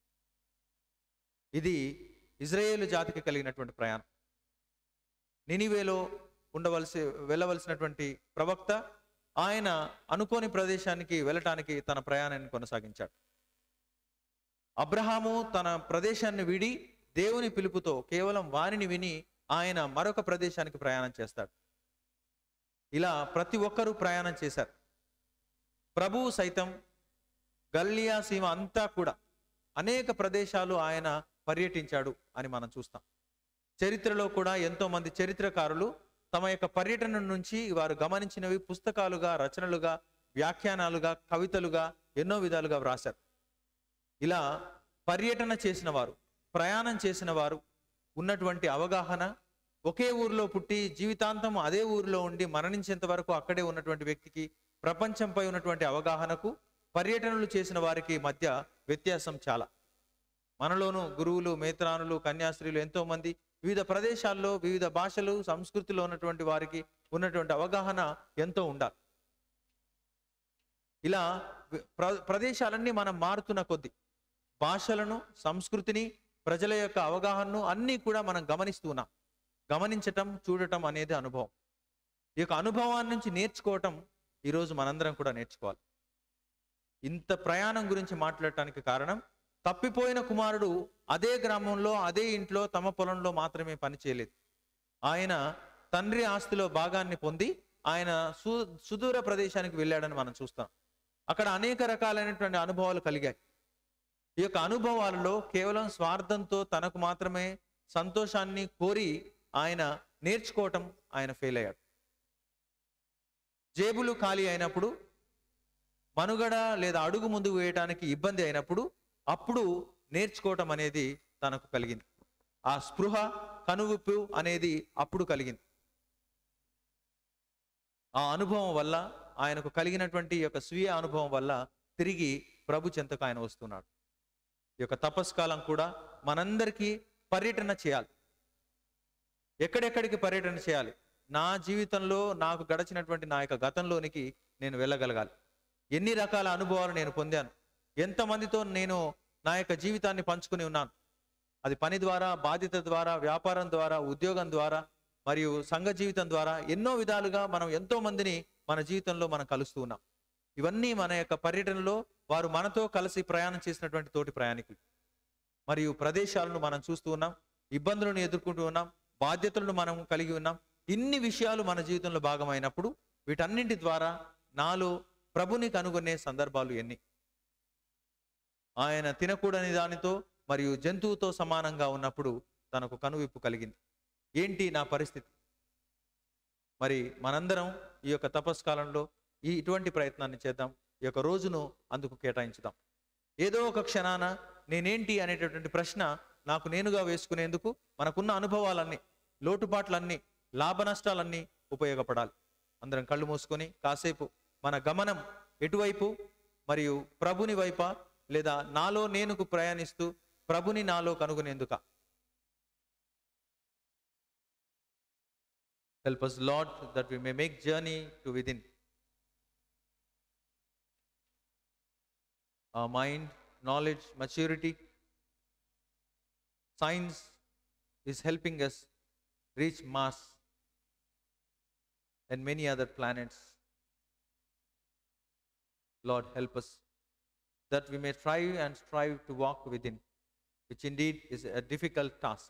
ఇది ఇజ్రాయేలు జాతికి కలిగినటువంటి ప్రయాణం. నినివేలో ఉండవలసి వెళ్ళవలసినటువంటి ప్రవక్త ఆయన అనుకోని ప్రదేశానికి వెళ్ళటానికి తన ప్రయాణాన్ని కొనసాగించాడు. అబ్రహాము తన ప్రదేశాన్ని విడి దేవుని పిలుపుతో కేవలం వారిని విని ఆయన మరొక ప్రదేశానికి ప్రయాణం చేస్తాడు. ఇలా ప్రతి ఒక్కరూ ప్రయాణం చేశారు. ప్రభువు సైతం గలిలయ సీమ అంతా కూడా అనేక ప్రదేశాలు ఆయన పర్యటించాడు అని మనం చూస్తాం. చరిత్రలో కూడా ఎంతో మంది చరిత్రకారులు తమ యొక్క పర్యటన నుంచి వారు గమనించినవి పుస్తకాలుగా, రచనలుగా, వ్యాఖ్యానాలుగా, కవితలుగా ఎన్నో విధాలుగా వ్రాశారు. ఇలా పర్యటన చేసిన వారు, ప్రయాణం చేసిన వారు ఉన్నటువంటి అవగాహన, ఒకే ఊరిలో పుట్టి జీవితాంతం అదే ఊరిలో ఉండి మరణించేంత వరకు అక్కడే ఉన్నటువంటి వ్యక్తికి ప్రపంచంపై ఉన్నటువంటి అవగాహనకు పర్యటనలు చేసిన వారికి మధ్య వ్యత్యాసం చాలా. మనలోను గురువులు, మేత్రానులు, కన్యాస్త్రీలు ఎంతో మంది వివిధ ప్రదేశాల్లో వివిధ భాషలు, సంస్కృతిలో ఉన్నటువంటి వారికి ఉన్నటువంటి అవగాహన ఎంతో ఉండాలి. ఇలా ప్ర ప్రదేశాలన్నీ మనం మారుతున్న కొద్దీ భాషలను, సంస్కృతిని, ప్రజల యొక్క అవగాహనను అన్నీ కూడా మనం గమనిస్తూ ఉన్నాం. గమనించటం, చూడటం అనేది అనుభవం. ఈ యొక్క అనుభవాన్ని నుంచి నేర్చుకోవటం ఈరోజు మనందరం కూడా నేర్చుకోవాలి. ఇంత ప్రయాణం గురించి మాట్లాడటానికి కారణం, తప్పిపోయిన కుమారుడు అదే గ్రామంలో, అదే ఇంట్లో, తమ పొలంలో మాత్రమే పని చేయలేదు. ఆయన తండ్రి ఆస్తిలో భాగాన్ని పొంది ఆయన సు సుదూర ప్రదేశానికి వెళ్ళాడని మనం చూస్తాం. అక్కడ అనేక రకాలైనటువంటి అనుభవాలు కలిగాయి. ఈ యొక్క అనుభవాలలో కేవలం స్వార్థంతో తనకు మాత్రమే సంతోషాన్ని కోరి ఆయన నేర్చుకోవటం ఆయన ఫెయిల్ అయ్యాడు. జేబులు ఖాళీ అయినప్పుడు, మనుగడ లేదా అడుగు ముందుకు వేయటానికి ఇబ్బంది అయినప్పుడు అప్పుడు నేర్చుకోవటం అనేది తనకు కలిగింది. ఆ స్పృహ, కనువిప్పు అనేది అప్పుడు కలిగింది. ఆ అనుభవం వల్ల, ఆయనకు కలిగినటువంటి యొక్క స్వీయ అనుభవం వల్ల తిరిగి ప్రభు చెంతకు ఆయన వస్తున్నాడు. ఈ యొక్క తపస్కాలం కూడా మనందరికీ పర్యటన చేయాలి. ఎక్కడెక్కడికి పర్యటన చేయాలి? నా జీవితంలో నాకు గడిచినటువంటి నా యొక్క గతంలోనికి నేను వెళ్ళగలగాలి. ఎన్ని రకాల అనుభవాలు నేను పొందాను, ఎంతమందితో నేను నా యొక్క జీవితాన్ని పంచుకుని ఉన్నాను. అది పని ద్వారా, బాధ్యత ద్వారా, వ్యాపారం ద్వారా, ఉద్యోగం ద్వారా, మరియు సంఘ జీవితం ద్వారా ఎన్నో విధాలుగా మనం ఎంతో మందిని మన జీవితంలో మనం కలుస్తూ ఉన్నాం. ఇవన్నీ మన యొక్క పర్యటనలో వారు మనతో కలిసి ప్రయాణం చేసినటువంటి తోటి ప్రయాణికులు. మరియు ప్రదేశాలను మనం చూస్తూ ఉన్నాం, ఇబ్బందులను ఎదుర్కొంటూ ఉన్నాం, బాధ్యతలను మనం కలిగి ఉన్నాం. ఇన్ని విషయాలు మన జీవితంలో భాగమైనప్పుడు వీటన్నింటి ద్వారా నాలో ప్రభుని కనుగొనే సందర్భాలు ఎన్ని? ఆయన తినకూడని దానితో మరియు జంతువుతో సమానంగా ఉన్నప్పుడు తనకు కనువిప్పు కలిగింది. ఏంటి నా పరిస్థితి? మరి మనందరం ఈ యొక్క తపస్కాలంలో ఈ ఇటువంటి ప్రయత్నాన్ని చేద్దాం. ఈ యొక్క రోజును అందుకు కేటాయించుదాం. ఏదో ఒక క్షణాన నేనేంటి అనేటటువంటి ప్రశ్న నాకు నేనుగా వేసుకునేందుకు మనకున్న అనుభవాలన్నీ, లోటుపాట్లన్నీ, లాభ నష్టాలన్నీ ఉపయోగపడాలి. అందరం కళ్ళు మూసుకొని కాసేపు మన గమనం ఎటువైపు, మరియు ప్రభుని వైపా లేదా నాలో నేనుకు ప్రయాణిస్తూ ప్రభుని నాలో కనుగొనేందుక? Help us, Lord, that we may make journey to within. our mind, knowledge, maturity. Science is helping us reach Mars and many other planets. Lord, help us that we may try and strive to walk within, which indeed is a difficult task.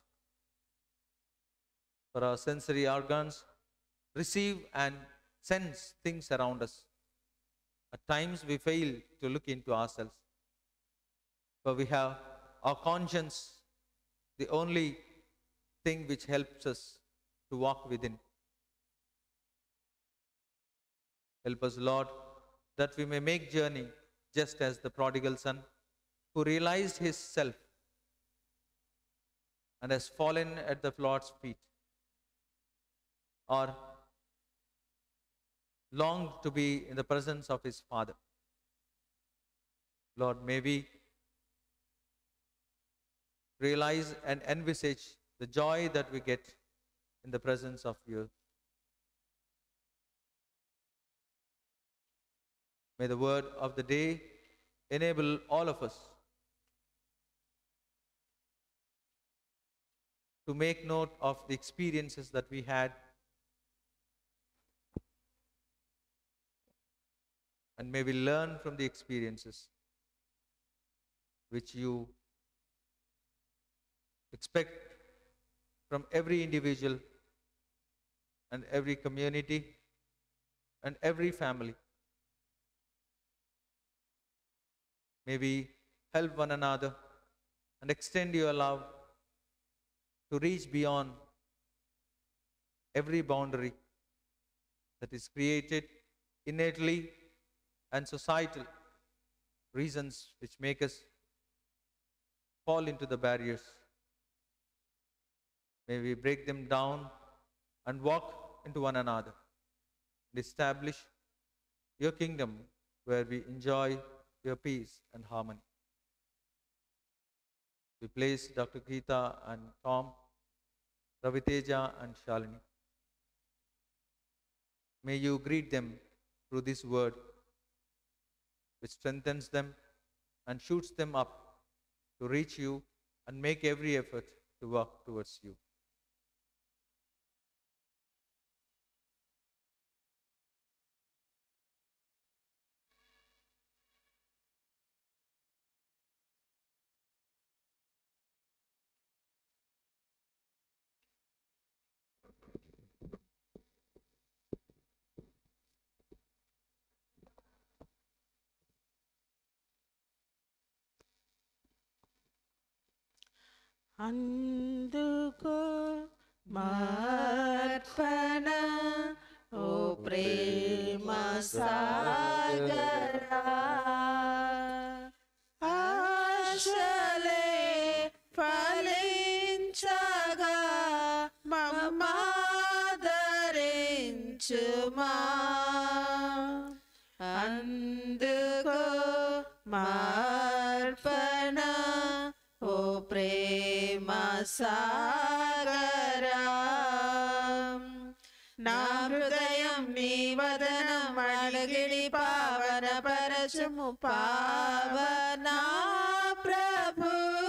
For our sensory organs receive and sense things around us. At times we fail to look into ourselves. For we have our conscience, the only thing which helps us to walk within. Help us, Lord, that we may make journey just as the prodigal son, who realized his self and has fallen at the Lord's feet, or longed to be in the presence of his Father. Lord, may we realize and envisage the joy that we get in the presence of you. May the word of the day enable all of us to make note of the experiences that we had, and may we learn from the experiences which you expect from every individual and every community and every family. May we help one another and extend your love to reach beyond every boundary that is created innately and societal reasons which make us fall into the barriers. May we break them down and walk into one another and establish your kingdom where we enjoy your peace and harmony. We place Doctor Geeta and Tom, Raviteja and Shalini. May you greet them through this word, which strengthens them and shoots them up to reach you and make every effort to work towards you. అందుకో మార్పణ ఓ ప్రేమ సాగరా ఆశలే ఫలించగా మమ్మాదరించుమా అందుకో మార్పణ ఓ ప్రేమ సాగరా నా హృదయం నీ వదనం అడిగిడి పావన పరచము పావనా ప్రభు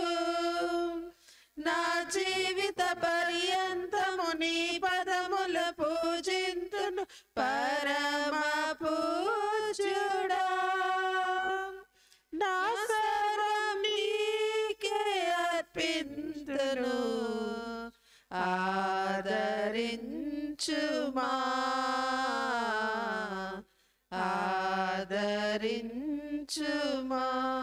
నా జీవిత పర్యంతము నీ పదముల పూజింతును పరమ పూజ్యుడా నా సర్వం నీకే అర్పింతును ఆదరించుమా ఆదరించుమా.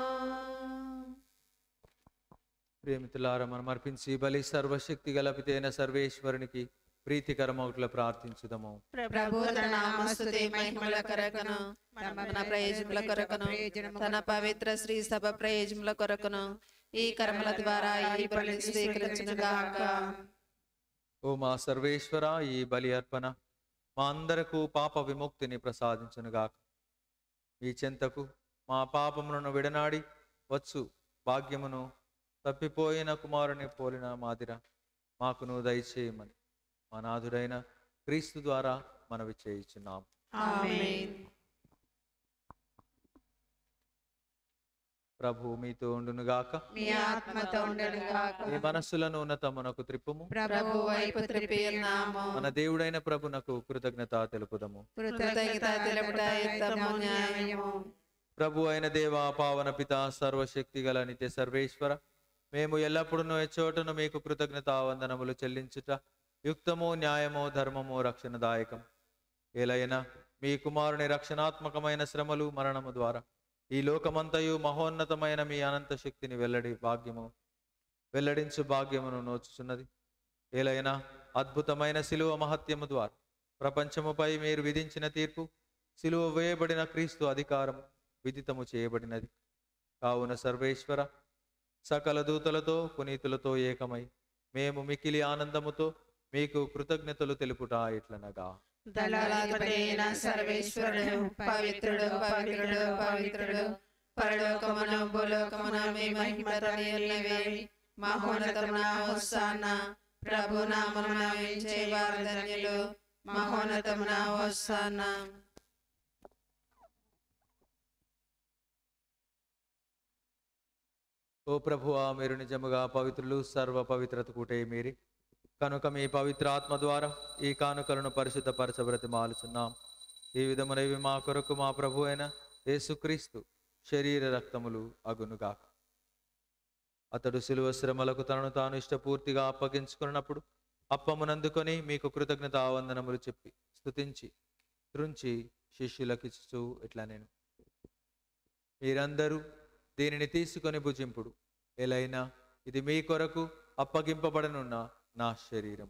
ప్రేమితులారా, మనం అర్పించి బలి సర్వశక్తి గలపితైన సర్వేశ్వరునికి ప్రీతికరమౌట్ల ప్రార్థించుదము. ప్రభు తన నామస్తుతి మహిమల కొరకును మన ప్రయోజనముల కొరకును తన పవిత్ర శ్రీ సభ ప్రయోజనముల కొరకును ఈ కర్మల ద్వారా ఈ బలి స్వీకరించునుగాక. ఓ మా సర్వేశ్వర, ఈ బలి అర్పణ మా అందరకు పాప విముక్తిని ప్రసాదించునుగాక. మీ చెంతకు మా పాపములను విడనాడి వచ్చు భాగ్యమును తప్పిపోయిన కుమారుని పోలిన మాదిర మాకును దయచేయమని మా నాథుడైన క్రీస్తు ద్వారా మనవి చేయుచున్నాం. ఆమేన్. ప్రభు మీతో ఉండునుగాక. మీ ఆత్మతో ఉండనుగాక. మీ మనస్సులను ఉన్నతమునకు త్రిప్పుము. ప్రభు వైపు త్రిప్పి ఉన్నాము. మన దేవుడైన ప్రభునకు కృతజ్ఞత తెలుపుదము. కృతజ్ఞత తెలుపుట యుక్తము, న్యాయము. ప్రభు అయిన దేవ, పావన పిత, సర్వశక్తి గల నిత్య సర్వేశ్వర, మేము ఎల్లప్పుడూ ఎచ్చోటను మీకు కృతజ్ఞత వందనములు చెల్లించుట యుక్తము, న్యాయము, ధర్మము, రక్షణదాయకం. ఏలైనా మీ కుమారుని రక్షణాత్మకమైన శ్రమలు మరణము ద్వారా ఈ లోకమంతయు మహోన్నతమైన మీ అనంత శక్తిని వెల్లడి భాగ్యము వెల్లడించు భాగ్యమును నోచుచున్నది. ఏలైనా అద్భుతమైన శిలువ మహత్యము ద్వారా ప్రపంచముపై మీరు విధించిన తీర్పు, శిలువ వేయబడిన క్రీస్తు అధికారం విదితము చేయబడినది. కావున సర్వేశ్వర, సకల దూతలతో పునీతులతో ఏకమై మేము మికిలి ఆనందముతో మీకు కృతజ్ఞతలు తెలుపుట ఇట్లనగా. దళాధిపతియైన సర్వేశ్వరుడు, పవిత్రుడు పవిత్రుడు పవిత్రుడు, పరలోకమున భూలోకమున మీ మహిమతనయులవే. మహోన్నతమున హోసానా, ప్రభు నామమున వించేవారు ధన్యులు. మహోన్నతమున హోసానా. ఓ ప్రభువా, మీరు నిజముగా పవిత్రులు, సర్వ పవిత్రత కూటే మీరి. కనుక మీ పవిత్ర ఆత్మ ద్వారా ఈ కానుకలను పరిశుద్ధపరచబ్రతి మాలుచున్నాం. ఈ విధమున ఇవి మా కొరకు మా ప్రభు అయిన యేసుక్రీస్తు శరీర రక్తములు అగునుగాక. అతడు శిలువ శ్రమలకు తనను తాను ఇష్టపూర్తిగా అప్పగించుకున్నప్పుడు అప్పమునందుకొని మీకు కృతజ్ఞత వందనములు చెప్పి స్తుతించి త్రుంచి శిష్యులకిచ్చు ఇట్లా, నేను మీరందరూ దీనిని తీసుకొని భుజింపుడు. ఎలైనా ఇది మీ కొరకు అప్పగింపబడనున్న నా శరీరం.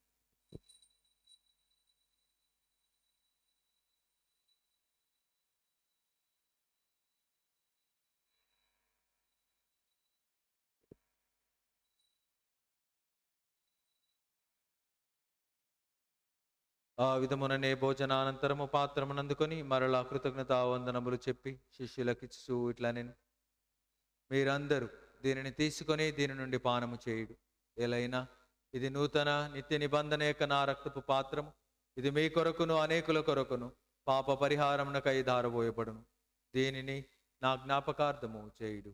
ఆ విధముననే భోజనానంతరము పాత్రమునందుకొని మరలా కృతజ్ఞత వందనములు చెప్పి శిష్యులకిచ్చు ఇట్లా, నేను మీరందరూ దీనిని తీసుకొని దీని నుండి పానము చేయుడు. ఎలైనా ఇది నూతన నిత్య నిబంధన యొక్క నా రక్తపు పాత్రము. ఇది మీ కొరకును అనేకుల కొరకును పాప పరిహారమునకై ధారబోయబడును. దీనిని నా జ్ఞాపకార్థము చేయుడు.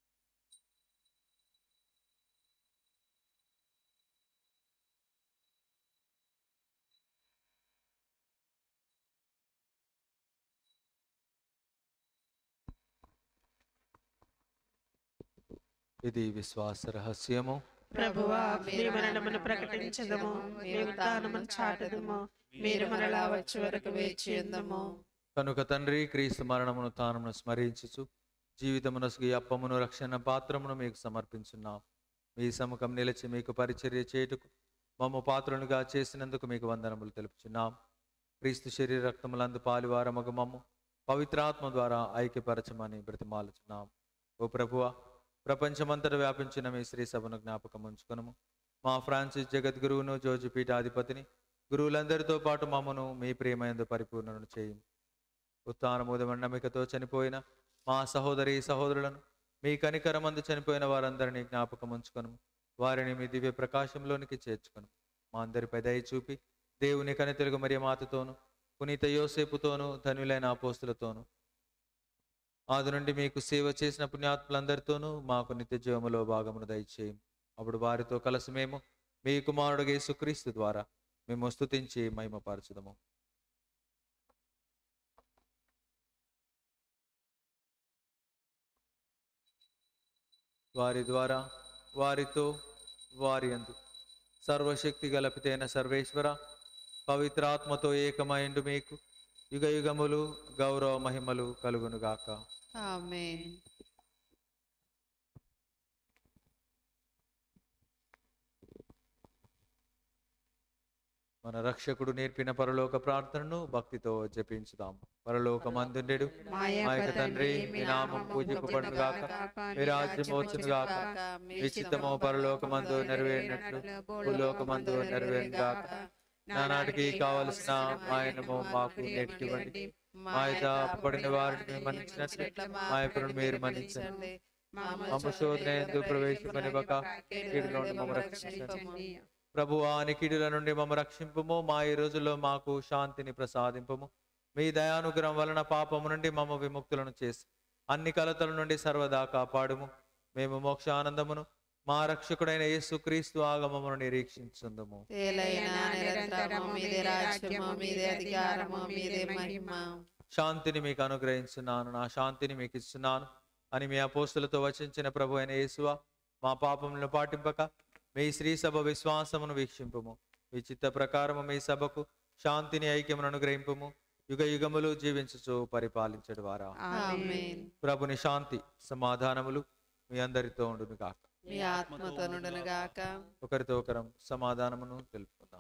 ఇది విశ్వాస రహస్యము. ప్రభువా, మీ మరణమును ప్రకటించదము, మీ ఉత్థానమును చాటుదము, మీరు మరలా వచ్చే వరకు వేచి ఉందము. కనుక తండ్రి, క్రీస్తు మరణమును తానమును స్మరించుచు జీవితమునసుగు అప్పమును రక్షణ పాత్రమును మీకు సమర్పించున్నాం. మీ సముఖం నిలిచి మీకు పరిచర్య చేయుటకు మమ్మ పాత్రలుగా చేసినందుకు మీకు వందనములు తెలుపుచున్నాం. క్రీస్తు శరీర రక్తములందు పాలువారమగు మమ్ము పవిత్రాత్మ ద్వారా ఐక్యపరచమని బ్రతిమాలుచున్నాం. ఓ ప్రభువా, ప్రపంచమంతటా వ్యాపించిన మీ శ్రీ సభను జ్ఞాపకం ఉంచుకొనుము. మా ఫ్రాన్సిస్ జగద్గురువును, జోజి పీఠాధిపతిని, గురువులందరితో పాటు మమ్మను మీ ప్రేమయందు పరిపూర్ణను చేయి. ఉత్థానముదమైన నమ్మికతో చనిపోయిన మా సహోదరి సహోదరులను, మీ కనికరమందు చనిపోయిన వారందరినీ జ్ఞాపకం ఉంచుకొనుము. వారిని మీ దివ్య ప్రకాశంలోనికి చేర్చుకొను. మా అందరిపై దయ చూపి దేవుని కనితెలుగు మరియ మాతతోను, పునీత యోసేపుతోను, ధన్యులైన అపోస్తులతోను, ఆది నుండి మీకు సేవ చేసిన పుణ్యాత్ములందరితోనూ మాకు నిత్య జీవములో భాగమును దయచేయం. అప్పుడు వారితో కలిసి మేము మీ కుమారుడు యేసుక్రీస్తు ద్వారా మేము స్తుతించి మహిమపరచుదము. వారి ద్వారా, వారితో, వారి యందు సర్వశక్తి గలపితైన సర్వేశ్వర, పవిత్రాత్మతో ఏకమైండు మీకు యుగ యుగములు గౌరవ మహిమలు కలుగునుగాక. ఆమేన్. మన రక్షకుడు నేర్పిన పరలోక ప్రార్థనను భక్తితో జపించుదాం. పరలోకమందుండెడు మా యొక్క తండ్రి, మీ నామం పూజింపబడునుగాక, మీ రాజ్యం వచ్చునుగాక, మీ చిత్తము పరలోకమందు నెరవేరినట్లు భూలోకమందు నెరవేరునుగాక. నానాటికి కావలసిన ఆయనము మాకు నేర్పివ్వండి. మా యొక్క అప్పడిన వారిని మన్నించినట్లు మా యొక్క మీరు మన్నించండి. మమ్మ శోధన యందు ప్రవేశింపనివ్వక కీడులో నుండి మమ్మ రక్షించండి. ప్రభువా, నికీడుల నుండి మమ్మ రక్షింపుము. మా ఈ రోజుల్లో మాకు శాంతిని ప్రసాదింపుము. మీ దయానుగ్రహం వలన పాపము నుండి మమ్మ విముక్తులను చేసి అన్ని కలతల నుండి సర్వదా కాపాడుము. మేము మోక్షానందమును మా రక్షకుడైన యేసుక్రీస్తు ఆగమమును నిరీక్షించుందుము. ఏలైనా నిరంతరము మీదే రాజ్యము, మీదే అధికారము, మీదే మహిమ. శాంతిని మీకు అనుగ్రహించున్నాను, నా శాంతిని మీకు ఇస్తున్నాను అని మీ అపోస్తులతో వచించిన ప్రభు అయిన యేసువా, మా పాపములను పాటింపక మీ శ్రీ సభ విశ్వాసమును వీక్షింపుము. మీ చిత్త ప్రకారము మీ సభకు శాంతిని ఐక్యమును అనుగ్రహింపుము. యుగ యుగములు జీవించుచు పరిపాలించడు వారా. ఆమేన్. ప్రభుని శాంతి సమాధానములు మీ అందరితో ఉండును గాక. మీ ఆత్మతో నుండును గాక. ఒకరితో ఒకరం సమాధానమును తెలుపుకుందాం.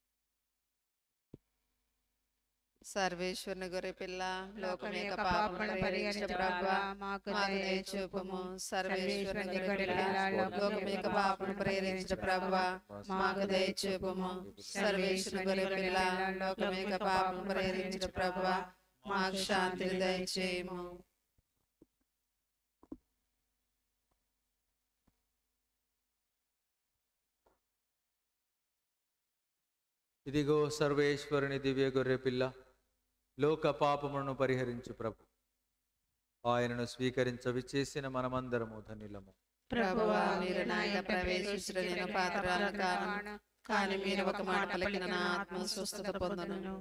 సర్వేశ్వరుని గొర్రె పిల్ల, లోకం యొక్క పాపములను పరిహరించిన ప్రభువా, మాకు దయ చూపుము. సర్వేశ్వరుని గొర్రె పిల్ల, లోకం యొక్క పాపములను పరిహరించిన ప్రభువా, మాకు దయ చూపుము. సర్వేశ్వరుని గొర్రె పిల్ల, లోకం యొక్క పాపములను పరిహరించిన ప్రభువా, మాకు శాంతిని దయచేయము. ఇదిగో సర్వేశ్వరుని దివ్య గొర్రె పిల్ల, లోక పాపములను పరిహరించు ప్రభు. ఆయనను స్వీకరించ విచ్చేసిన మనమందరము ధన్యులము. ప్రభువా, మీరు నా ఇంట ప్రవేశించడం నేను పాత్రలను కాను, కానీ మీరు ఒక మాట పలికిన నా ఆత్మ స్వస్థత పొందును.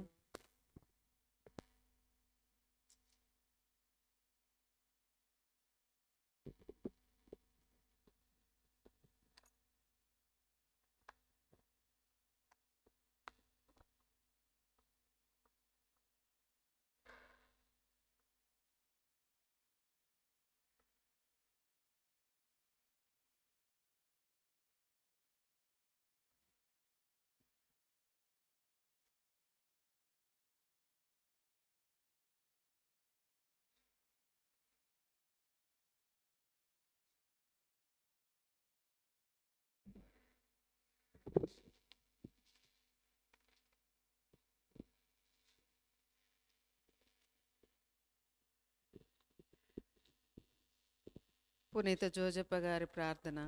పునీత జోజప్ప గారి ప్రార్థన.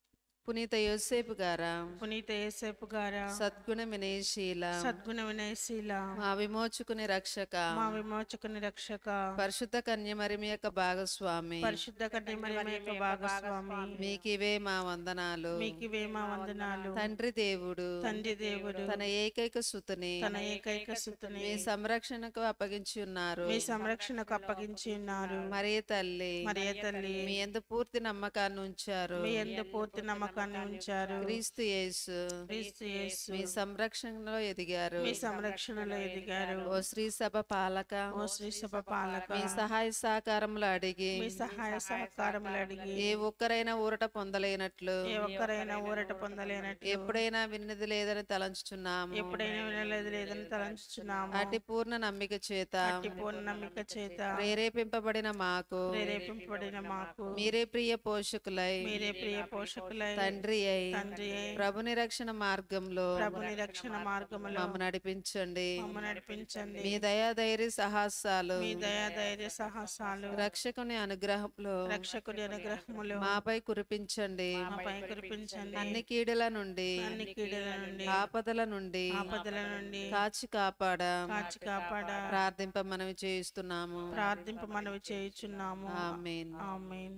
పునీత యోసేపు గారా, పునీత యేసేపు గారా, సద్గుణ వినయశీల, సద్గుణ వినయశీల, మా విమోచకుని రక్షక, మా విమోచకుని రక్షక, పరిశుద్ధ కన్య మరియ యొక్క భాగస్వామి, పరిశుద్ధ కన్య మరియ యొక్క భాగస్వామి, మీకివే మా వందనాలు. మీకివే మా వందనాలు. తండ్రి దేవుడు తండ్రి దేవుడు తన ఏకైక సుతుని తన ఏకైక సుతుని మీ సంరక్షణకు అప్పగించి ఉన్నారు. మీ సంరక్షణకు అప్పగించి ఉన్నారు. మరియ తల్లి, మరియ తల్లి, మీ యందు పూర్తి నమ్మకాన్ని ఉంచారు. మీ యందు పూర్తి నమ్మకాన్ని ఉంచారు. క్రీస్తు యేసు, క్రీస్తు యేసు, మీ సంరక్షణలో ఎదిగారు. మీ సంరక్షణలో ఎదిగారు. ఓ శ్రీ సభ పాలక, ఓ శ్రీ సభ పాలక, మీ సహాయ సహకారములు అడిగి మీ సహాయ సహకారములు అడిగి ఏ ఒక్కరైనా ఊరట పొందలేనట్లు, ఏ ఒక్కరైనా ఊరట పొందలేనట్లు, ఎప్పుడైనా విన్నది లేదని తలంచుచున్నాము. ఎప్పుడైనా వినలేదు లేదని తలంచుచున్నాము. అట్టి పూర్ణ నమ్మిక చేత, అట్టి పూర్ణ నమ్మిక చేత ప్రేరేపింపబడిన మాకు, ప్రేరేపింపబడిన మాకు, మీరే ప్రియ పోషకులై, మీరే ప్రియ పోషకులై, తండ్రి అయి, తండ్రి అయి, ప్రభు నిరక్షణ మార్గంలో ప్రభు నిరక్షణ మార్గములో మమ్మ నడిపించండి. మమ్మ నడిపించండి. మీ దయా ధైర్య సాహసాలు, మీ దయా ధైర్య సాహసాలు, రక్షకుని అనుగ్రహంలో రక్షకుడి అనుగ్రహములు మాపై కురిపించండి. మాపై కురిపించండి. అన్ని కీడుల నుండి, అన్ని కీడుల నుండి, ఆపదల నుండి ఆపదల నుండి కాచి కాపాడ కాచి కాపాడ ప్రార్థింప మనవి చేయిస్తున్నాము. ప్రార్థింప మనవి చేయుచున్నాము. ఆమేన్. ఆమేన్.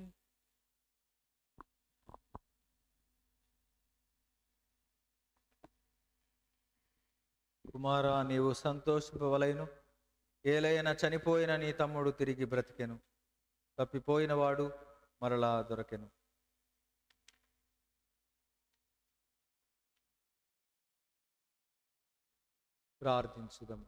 కుమారా, నీవు సంతోషింపవలెను. ఏలైనా చనిపోయిన నీ తమ్ముడు తిరిగి బ్రతికెను, తప్పిపోయిన వాడు మరలా దొరకెను. ప్రార్థించుదాం.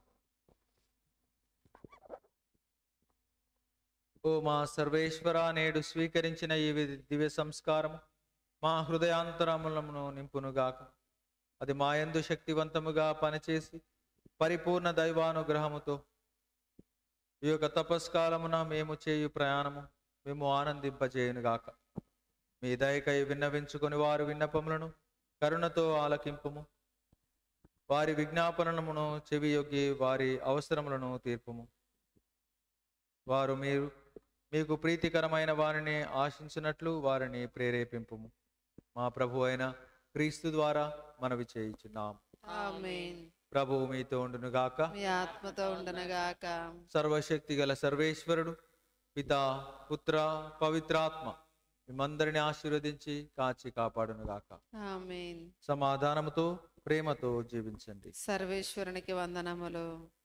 ఓ మా సర్వేశ్వర, నేడు స్వీకరించిన ఈ వి- దివ్య సంస్కారము మా హృదయాంతరములను నింపునుగాక. అది మా యందు శక్తివంతముగా పనిచేసి పరిపూర్ణ దైవానుగ్రహముతో ఈ యొక్క తపస్కాలమున మేము చేయు ప్రయాణము మేము ఆనందింపజేయునుగాక. మీ దయకై విన్నవించుకొని వారి విన్నపములను కరుణతో ఆలకింపుము. వారి విజ్ఞాపనమును చెవియొగ్గి వారి అవసరములను తీర్పుము. వారు మీరు మీకు ప్రీతికరమైన వారిని ఆశించినట్లు వారిని ప్రేరేపింపుము. మా ప్రభు అయిన క్రీస్తు ద్వారా మనవి చేయుచున్నాం. ఆమేన్. ప్రభువు మీతో ఉండునుగాక. మీ ఆత్మతో ఉండనగాక. సర్వశక్తి గల సర్వేశ్వరుడు పితా పుత్ర పవిత్రాత్మ మిమ్మందరిని ఆశీర్వదించి కాచి కాపాడును గాక. ఆమేన్. సమాధానముతో ప్రేమతో జీవించండి. సర్వేశ్వరునికి వందనములు.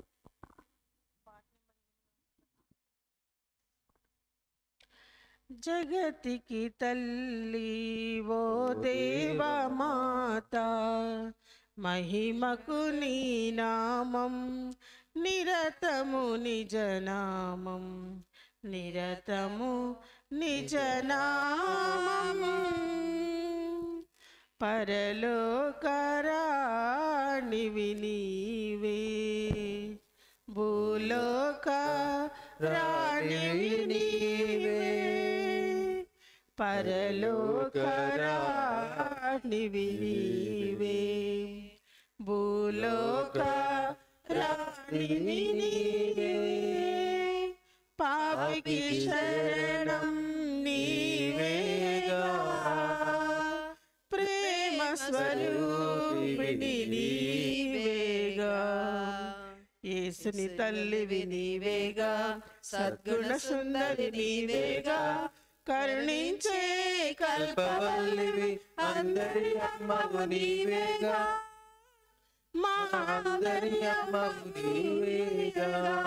జగతికి తల్లి ఓ దేవా మాత, మహిమకు నీ నామం నిరతము నిజనామం, నిరతము నిజనామం. పరలోకరాణివి నీవే, భూలోక రాణివి నీవే, పరలోకరాణివి నీవే, భూలోక రాణివి నీవే. పాపికి శరణం నీవేగా, ప్రేమ స్వరూపిణి నీవేగా. యేసుని తల్లివి నీవేగా, సద్గుణ సుందరి నీవేగా, కరుణించే కల్పవల్లివి అందరి అమ్మవు నీవేగా, మా అందరి అమ్మవు నీవేగా.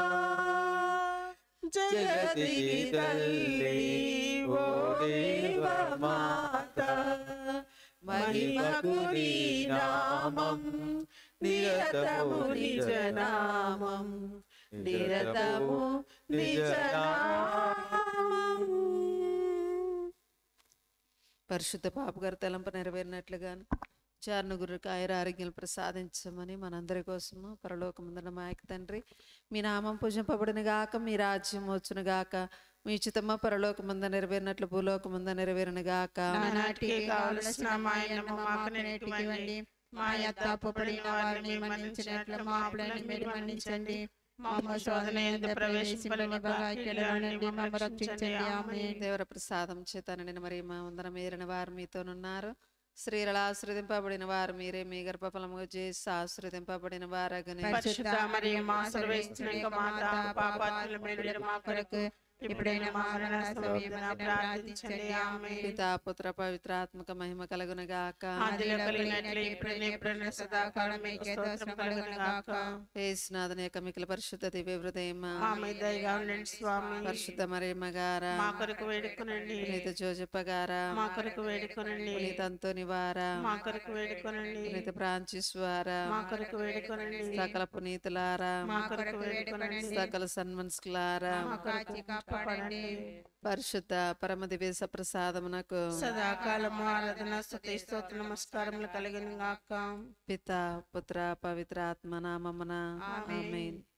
జగతికి తల్లి ఓ దేవా మాత, మహిమకు నీ నామం నిరతము నిజనామం, నిరతము నిజనామం. పరిశుద్ధ పాపగారు తలంపు నెరవేరినట్లుగాను చారణగురికి ఆయుర ఆరోగ్యాలు ప్రసాదించమని మనందరి కోసము పరలోకమందున మా యొక్క తండ్రి, మీ నామం పూజింపబడిన గాక, మీ రాజ్యం వచ్చును గాక, మీ చిత్తమ్మ పరలోకమంద నెరవేరినట్లు భూలోకమంద నెరవేరును గాక. నానాటికి కావలసిన మా అన్నము మాకు నేటికి ఇవ్వండి, మా యొక్క అప్పుపడిన వారిని మన్నించినట్లు మా అప్పులను మీరు మన్నించండి, మమ్మ శోధన యందు ప్రవేశింపని బాధ్యుల నుండి మమ్మ రక్షించండి. ఆమేన్. దేవర ప్రసాదం చేత నిన్న మరి మా వందన మీరిన వారు మీతోనున్నారు. స్త్రీల ఆశ్రదింపబడిన వారు మీరే, మీ గర్భఫలముగా చేసి ఆశ్రదింపబడిన వారగని. పరిశుద్ధ మరియమ్మ మా సర్వేశ్వరుని మాత, పాపాత్ముల మేలుడు మా కొరకు ఇప్పుడైనా మా మరణ సమయమున ప్రార్థించండి. ఆమేన్. పితా పుత్ర పవిత్రాత్మక మహిమ కలుగును గాక. ఆదిలో కలిగినట్లు ఇప్పుడును ఎప్పుడును సదాకాలం మీకే స్తోత్రం కలుగును గాక. యేసునాథుని యొక్క మిక్కిలి పరిశుద్ధ దివ్య హృదయం, మా మీద దయగా ఉండండి స్వామి. పరిశుద్ధ మరియమ్మ గారా, మా కొరకు వేడుకొనండి. పునీత జోజప్ప గారా, మా కొరకు వేడుకొనండి. పునీత అంతోని వారా, మా కొరకు వేడుకొనండి. పునీత ఫ్రాన్సిస్ వారా, మా కొరకు వేడుకొనండి. సకల పునీతులారా, మా కొరకు వేడుకొనండి. సకల సన్మన్స్కులారా, మా కాచి కాపాడండి. పరిశుద్ధ పరమ దివ్య సప్రసాదమునకు సదాకాలము ఆరాధన స్తుతి స్తోత్ర నమస్కారములు కలిగిన గాక. పిత పుత్ర పవిత్ర ఆత్మ నామమున ఆమేన్.